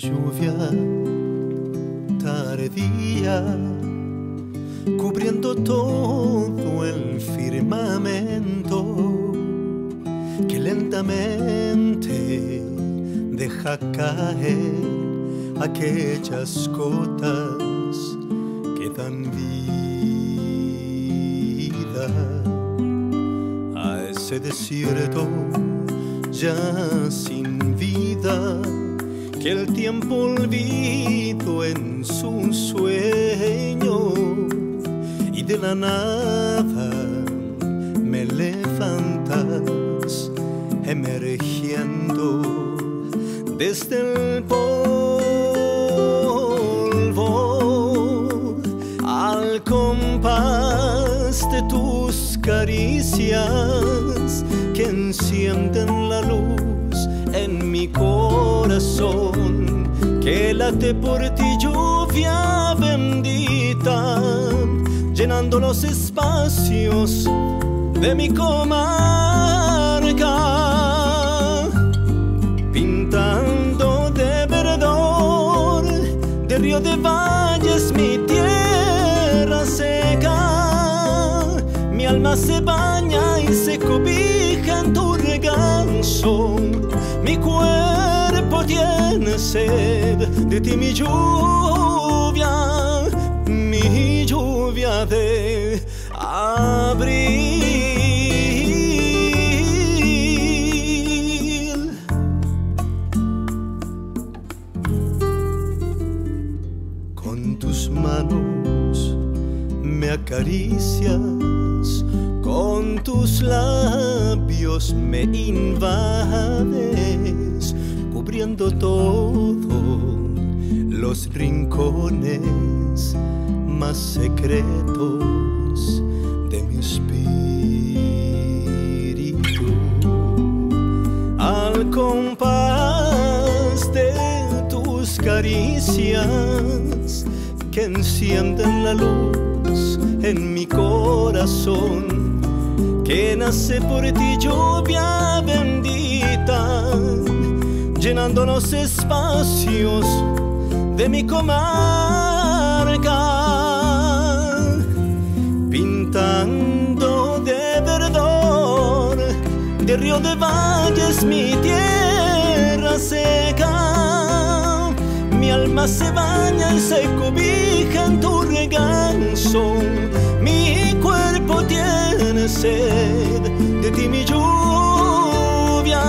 lluvia tardía, cubriendo todo el firmamento que lentamente deja caer aquellas gotas que dan vida a ese desierto ya sin vida que el tiempo olvido en su sueño, y de la nada me levantas emergiendo desde el polvo al compás de tus caricias que encienden la luz en mi corazón, que late por ti, lluvia bendita, llenando los espacios de mi comarca, pintando de verdor, de río de valles mi tierra seca. Mi alma se baña y se cobija en tu regazo, mi cuerpo tiene sed de ti, mi lluvia de abril. Con tus manos me acaricias, con tus labios me invades, cubriendo todos los rincones más secretos de mi espíritu. Al compás de tus caricias que encienden la luz en mi corazón, que nace por ti, lluvia bendita, llenando los espacios de mi comarca, pintando de verdor, de río de valles mi tierra seca. Mi alma se baña y se cobija en tu regazo, mi cuerpo tiene sed de ti, mi lluvia,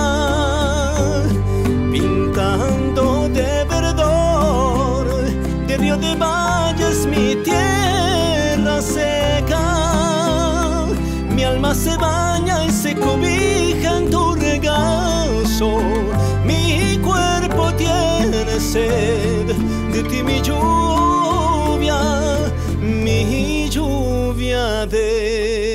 pintando de verdor, de río de valles mi tierra seca. Mi alma se baña y se cobija en tu regazo, mi cuerpo tiene sed de ti, mi lluvia de